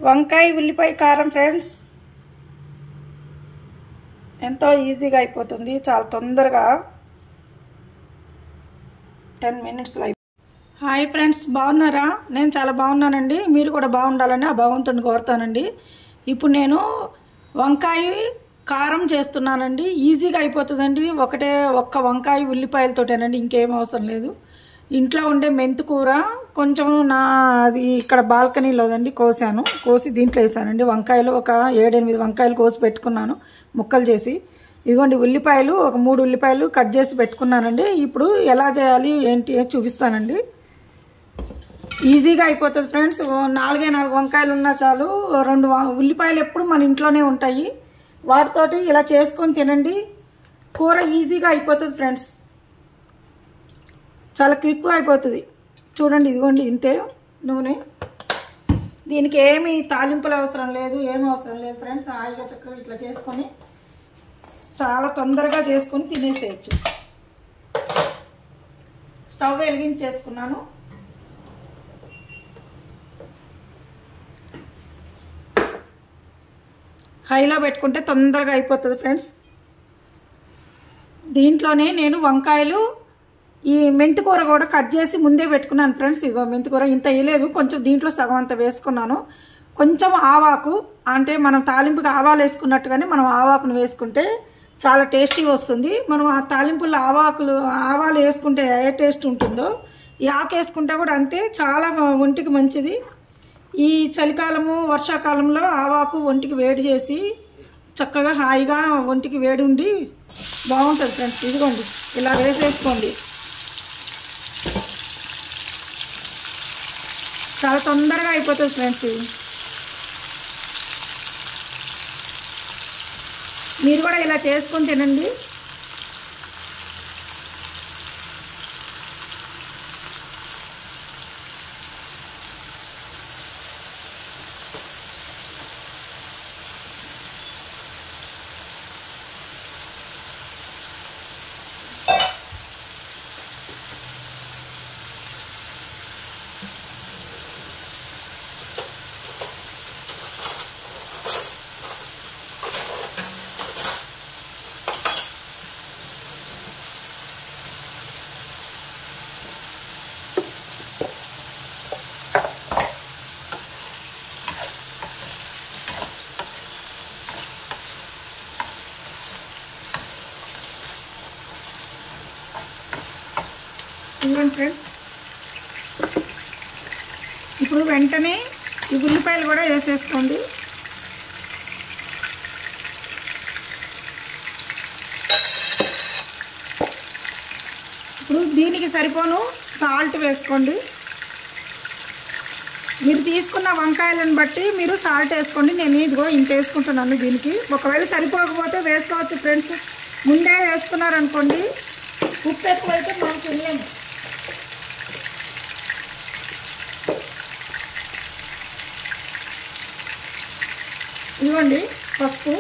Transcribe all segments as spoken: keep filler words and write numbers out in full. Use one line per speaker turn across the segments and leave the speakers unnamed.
వంకాయ ఉల్లిపాయ కారం ఫ్రెండ్స్ ఎంతో ఈజీగా అయిపోతుంది, చాలా తొందరగా టెన్ మినిట్స్లో అయిపోతుంది. హాయ్ ఫ్రెండ్స్, బాగున్నారా? నేను చాలా బాగున్నానండి. మీరు కూడా బాగుండాలని ఆ భగవంతుని కోరుతానండి. ఇప్పుడు నేను వంకాయ కారం చేస్తున్నానండి. ఈజీగా అయిపోతుందండి. ఒకటే ఒక్క వంకాయ ఉల్లిపాయలతోటేనండి, ఇంకేం అవసరం లేదు. ఇంట్లో ఉండే మెంతి కూర కొంచెం నా అది ఇక్కడ బాల్కనీలోదండి కోసాను, కోసి దీంట్లో వేసానండి. వంకాయలు ఒక ఏడెనిమిది వంకాయలు కోసి పెట్టుకున్నాను ముక్కలు చేసి. ఇదిగోండి ఉల్లిపాయలు ఒక మూడు ఉల్లిపాయలు కట్ చేసి పెట్టుకున్నానండి. ఇప్పుడు ఎలా చేయాలి ఏంటి చూపిస్తానండి. ఈజీగా అయిపోతుంది ఫ్రెండ్స్. నాలుగే నాలుగు వంకాయలు ఉన్నా చాలు. రెండు ఉల్లిపాయలు ఎప్పుడు మన ఇంట్లోనే ఉంటాయి, వాటితోటి ఇలా చేసుకొని తినండి. కూర ఈజీగా అయిపోతుంది ఫ్రెండ్స్, చాలా క్విక్గా అయిపోతుంది. చూడండి, ఇదిగోండి ఇంతే నూనె. దీనికి ఏమి తాలింపులు అవసరం లేదు, ఏమి అవసరం లేదు ఫ్రెండ్స్. హాయిగా చక్కగా ఇట్లా చేసుకొని చాలా తొందరగా చేసుకొని తినేసేయచ్చు. స్టవ్ వెలిగించేసుకున్నాను. హైలో పెట్టుకుంటే తొందరగా అయిపోతుంది ఫ్రెండ్స్. దీంట్లోనే నేను వంకాయలు ఈ మెంతికూర కూడా కట్ చేసి ముందే పెట్టుకున్నాను ఫ్రెండ్స్. ఇదిగో మెంతికూర ఇంత వేయలేదు, కొంచెం దీంట్లో సగం అంత వేసుకున్నాను. కొంచెం ఆవాకు, అంటే మనం తాలింపుకి ఆవాలు వేసుకున్నట్టుగానే మనం ఆవాకును వేసుకుంటే చాలా టేస్టీగా వస్తుంది. మనం ఆ తాలింపుల్లో ఆవాకులు ఆవాలు వేసుకుంటే ఏ టేస్ట్ ఉంటుందో ఈ ఆకు వేసుకుంటే కూడా అంతే, చాలా ఒంటికి మంచిది. ఈ చలికాలము వర్షాకాలంలో ఆవాకు ఒంటికి వేడి చేసి చక్కగా హాయిగా ఒంటికి వేడి ఉండి బాగుంటుంది ఫ్రెండ్స్. ఇదిగోండి ఇలా వేసేసుకోండి, చాలా తొందరగా అయిపోతుంది ఫ్రెండ్స్. ఇది మీరు కూడా ఇలా చేసుకొని తినండి. ఇవ్వండి ఫ్రెండ్స్. ఇప్పుడు వెంటనే ఈ ఉల్లిపాయలు కూడా వేసేసుకోండి. ఇప్పుడు దీనికి సరిపోను సాల్ట్ వేసుకోండి. మీరు తీసుకున్న వంకాయలను బట్టి మీరు సాల్ట్ వేసుకోండి. నేను ఇదిగో ఇంత వేసుకుంటున్నాను దీనికి. ఒకవేళ సరిపోకపోతే వేసుకోవచ్చు ఫ్రెండ్స్. ముందే వేసుకున్నారనుకోండి ఉప్పు ఎక్కువైతే మనం తినలేము. ఇదిగోండి పసుపు.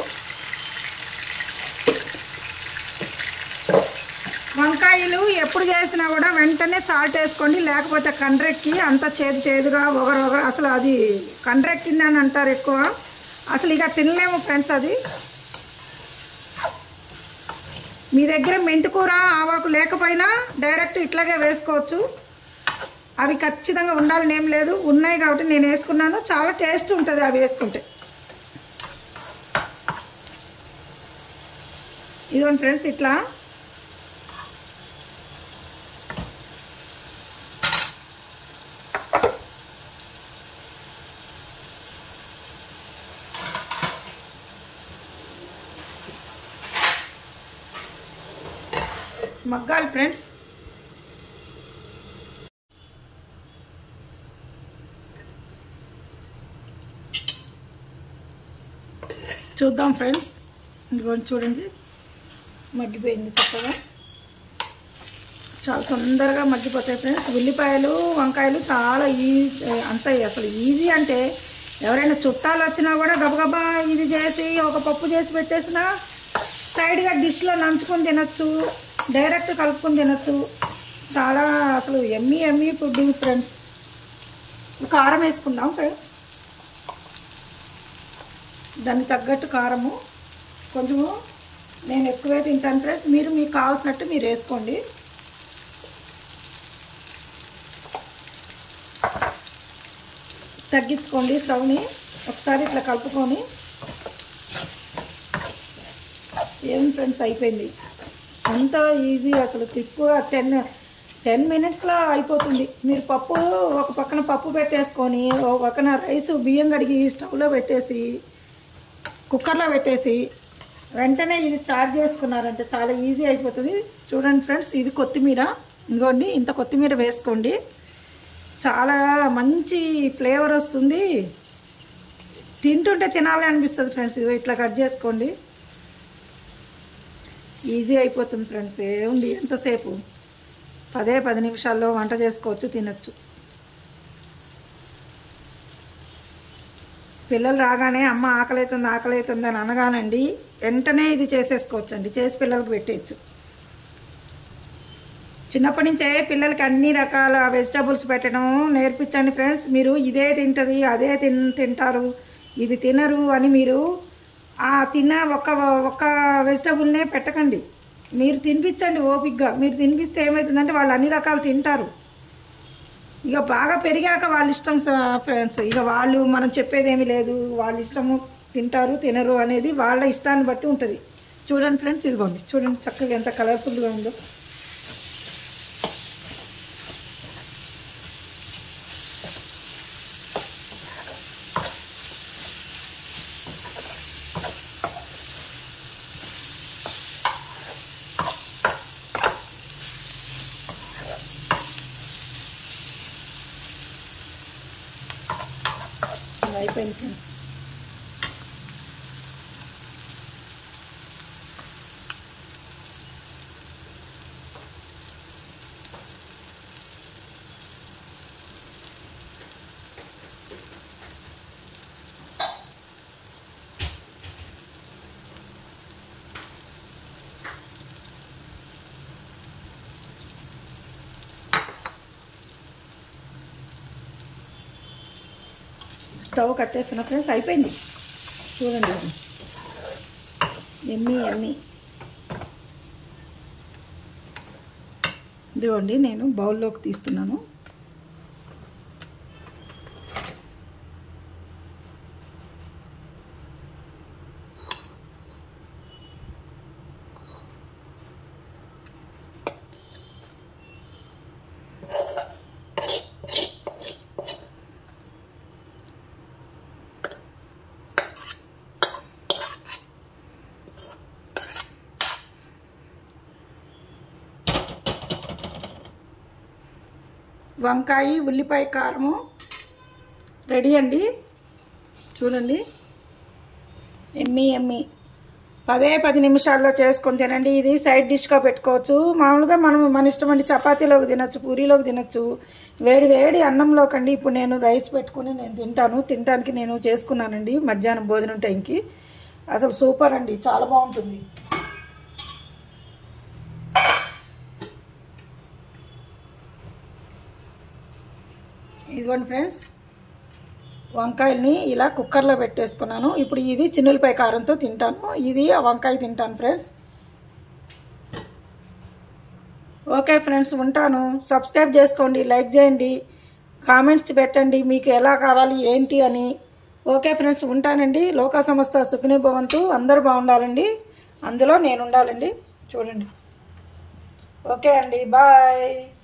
వంకాయలు ఎప్పుడు చేసినా కూడా వెంటనే సాల్ట్ వేసుకోండి, లేకపోతే కండ్రెక్కి అంత చేదు చేదుగా ఒకరు ఒకరు అసలు అది కండ్రెక్కిందని అంటారు ఎక్కువ. అసలు ఇక తినలేము ఫ్రెండ్స్. అది మీ దగ్గర మెంతికూర ఆవాకు లేకపోయినా డైరెక్ట్ ఇట్లాగే వేసుకోవచ్చు. అవి ఖచ్చితంగా ఉండాలని ఏం లేదు, ఉన్నాయి కాబట్టి నేను వేసుకున్నాను. చాలా టేస్ట్ ఉంటుంది అవి వేసుకుంటే. ఇదిగోండి ఫ్రెండ్స్ ఇట్లా మగ్గాలి ఫ్రెండ్స్. చూద్దాం ఫ్రెండ్స్. ఇదిగోండి చూడండి, మగ్గిపోయింది చక్కగా. చాలా తొందరగా మగ్గిపోతాయి ఫ్రెండ్స్. ఉల్లిపాయలు వంకాయలు చాలా ఈజీ, అంత అసలు ఈజీ అంటే ఎవరైనా చుట్టాలు వచ్చినా కూడా గబగబా ఇది చేసి ఒక పప్పు చేసి పెట్టేసినా సైడ్గా డిష్లో నంచుకొని తినచ్చు, డైరెక్ట్ కలుపుకొని తినచ్చు. చాలా అసలు ఎమ్మీ ఎమ్మీ ఫుడ్ ఫ్రెండ్స్. కారం వేసుకుందాం ఫ్రెండ్స్. దానికి తగ్గట్టు కారము కొంచెము నేను ఎక్కువే తింటాను ఫ్రెండ్స్, మీరు మీకు కావాల్సినట్టు మీరు వేసుకోండి. తగ్గించుకోండి స్టవ్ని, ఒకసారి ఇట్లా కలుపుకొని. ఏం ఫ్రెండ్స్ అయిపోయింది, అంత ఈజీ అసలు. ఎక్కువ టెన్ టెన్ మినిట్స్లో అయిపోతుంది. మీరు పప్పు ఒక పక్కన పప్పు పెట్టేసుకొని ఒక పక్కన రైస్ బియ్యం కడిగి స్టవ్లో పెట్టేసి కుక్కర్లో పెట్టేసి వెంటనే ఇది స్టార్ట్ చేసుకున్నారంటే చాలా ఈజీ అయిపోతుంది. చూడండి ఫ్రెండ్స్, ఇది కొత్తిమీర, ఇదిగోండి ఇంత కొత్తిమీర వేసుకోండి, చాలా మంచి ఫ్లేవర్ వస్తుంది, తింటుంటే తినాలి అనిపిస్తుంది ఫ్రెండ్స్. ఇది ఇట్లా కట్ చేసుకోండి, ఈజీ అయిపోతుంది ఫ్రెండ్స్. ఏముంది ఎంతసేపు, పదే పది నిమిషాల్లో వంట చేసుకోవచ్చు, తినచ్చు. పిల్లలు రాగానే అమ్మ ఆకలి అవుతుంది ఆకలి అవుతుంది అని అనగానండి వెంటనే ఇది చేసేసుకోవచ్చు అండి, చేసి పిల్లలకు పెట్టేయచ్చు. చిన్నప్పటి నుంచే పిల్లలకి అన్ని రకాల వెజిటబుల్స్ పెట్టడం నేర్పించండి ఫ్రెండ్స్. మీరు ఇదే తింటుంది అదే తిన్ తింటారు ఇది తినరు అని మీరు ఆ తిన్న ఒక్క ఒక్క వెజిటబుల్నే పెట్టకండి, మీరు తినిపించండి ఓపికగా. మీరు తినిపిస్తే ఏమవుతుందంటే వాళ్ళు అన్ని రకాలు తింటారు. ఇక బాగా పెరిగాక వాళ్ళ ఇష్టం ఫ్రెండ్స్, ఇక వాళ్ళు మనం చెప్పేదేమీ లేదు, వాళ్ళ ఇష్టము తింటారు తినరు అనేది వాళ్ళ ఇష్టాన్ని బట్టి ఉంటుంది. చూడండి ఫ్రెండ్స్, ఇదిగోండి చూడండి చక్కగా ఎంత కలర్ఫుల్గా ఉందో. అయిపోయింది ఫ్రెండ్స్. స్టవ్ కట్టేస్తున్నా ఫ్రెండ్స్, అయిపోయింది చూడండి. ఎమ్మి ఎమ్మి ఇదిగోండి నేను బౌల్లోకి తీస్తున్నాను. వంకాయ ఉల్లిపాయ కారము రెడీ అండి. చూడండి ఎమ్మి ఎమ్మి, పదే పది నిమిషాల్లో చేసుకొని తినండి. ఇది సైడ్ డిష్గా పెట్టుకోవచ్చు, మామూలుగా మనం మన ఇష్టం అండి. చపాతీలోకి తినచ్చు, పూరీలోకి తినచ్చు, వేడి వేడి అన్నంలోకండి. ఇప్పుడు నేను రైస్ పెట్టుకుని నేను తింటాను, తినడానికి నేను చేసుకున్నానండి మధ్యాహ్నం భోజనం టైంకి. అసలు సూపర్ అండి, చాలా బాగుంటుంది. ఇదిగోండి ఫ్రెండ్స్, వంకాయల్ని ఇలా కుక్కర్లో పెట్టేసుకున్నాను. ఇప్పుడు ఇది చిన్నులపాయ కారంతో తింటాను, ఇది ఆ వంకాయ తింటాను ఫ్రెండ్స్. ఓకే ఫ్రెండ్స్, ఉంటాను. సబ్స్క్రైబ్ చేసుకోండి, లైక్ చేయండి, కామెంట్స్ పెట్టండి మీకు ఎలా కావాలి ఏంటి అని. ఓకే ఫ్రెండ్స్, ఉంటానండి. లోకా సమస్త సుఖినో భవంతు, అందరూ బాగుండాలండి, అందులో నేను ఉండాలండి. చూడండి. ఓకే అండి, బాయ్.